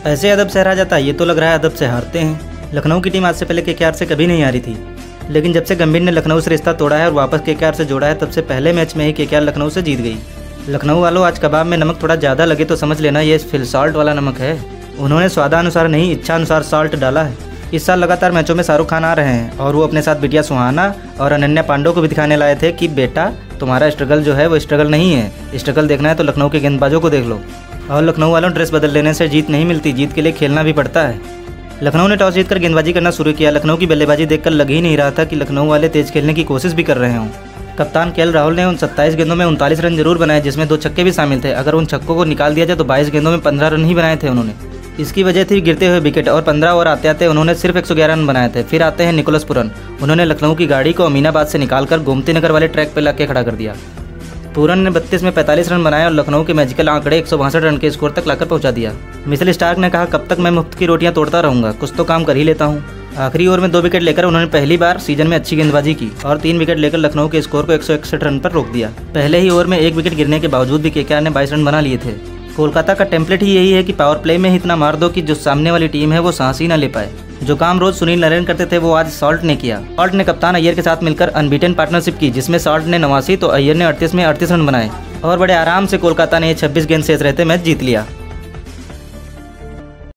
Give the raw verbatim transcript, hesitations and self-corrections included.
ऐसे अदब से हरा जाता, ये तो लग रहा है अदब से हारते हैं। लखनऊ की टीम आज से पहले केकेआर से कभी नहीं हारी थी, लेकिन जब से गंभीर ने लखनऊ से रिश्ता तोड़ा है और वापस केकेआर से जोड़ा है, तब से पहले मैच में ही केकेआर लखनऊ से जीत गई। लखनऊ वालों, आज कबाब में नमक थोड़ा ज़्यादा लगे तो समझ लेना ये फिल सॉल्ट वाला नमक है। उन्होंने स्वादानुसार नहीं, इच्छा अनुसार सॉल्ट डाला है। इस साल लगातार मैचों में शाहरुख खान आ रहे हैं और वो अपने साथ बिटिया सुहाना और अनन्या पांडे को भी दिखाने लाए थे कि बेटा तुम्हारा स्ट्रगल जो है वो स्ट्रगल नहीं है, स्ट्रगल देखना है तो लखनऊ के गेंदबाजों को देख लो। और लखनऊ वालों, ड्रेस बदल लेने से जीत नहीं मिलती, जीत के लिए खेलना भी पड़ता है। लखनऊ ने टॉस जीतकर गेंदबाजी करना शुरू किया। लखनऊ की बल्लेबाजी देखकर लग ही नहीं रहा था कि लखनऊ वाले तेज खेलने की कोशिश भी कर रहे हों। कप्तान के एल राहुल ने उन सत्ताईस गेंदों में उनतालीस रन जरूर बनाए, जिसमें दो छक्के भी शामिल थे। अगर उन छक्कों को निकाल दिया जाए तो बाईस गेंदों में पंद्रह रन ही बनाए थे उन्होंने। इसकी वजह थी गिरते हुए विकेट और पंद्रह ओवर आते आते उन्होंने सिर्फ एक सौ ग्यारह रन बनाए थे। फिर आते हैं निकोलस पुरन। उन्होंने लखनऊ की गाड़ी को अमीनाबाद से निकालकर गोमती नगर वाले ट्रैक पर लाके खड़ा कर दिया। पुरन ने बत्तीस में पैंतालीस रन बनाए और लखनऊ के मैजिकल आंकड़े एक सौ बासठ रन के स्कोर तक लाकर पहुंचा दिया। मिचेल स्टार्क ने कहा, कब तक मैं मुफ्त की रोटियां तोड़ता रहूंगा, कुछ तो काम कर ही लेता हूं। आखिरी ओवर में दो विकेट लेकर उन्होंने पहली बार सीजन में अच्छी गेंदबाजी की और तीन विकेट लेकर लखनऊ के स्कोर को एक सौ इकसठ रन पर रोक दिया। पहले ही ओवर में एक विकेट गिरने के बावजूद भी केकेआर ने बाईस रन बना लिए थे। कोलकाता का टेम्पलेट ही यही है कि पावर प्ले में ही इतना मार दो कि जो सामने वाली टीम है वो सांस ही न ले पाए। जो काम रोज सुनील नारायण करते थे वो आज सॉल्ट ने किया। सॉल्ट ने कप्तान अय्यर के साथ मिलकर अनबीटन पार्टनरशिप की, जिसमें सॉल्ट ने नवासी तो अय्यर ने अड़तीस में अड़तीस रन बनाए और बड़े आराम से कोलकाता ने छब्बीस गेंद शेष रहते मैच जीत लिया।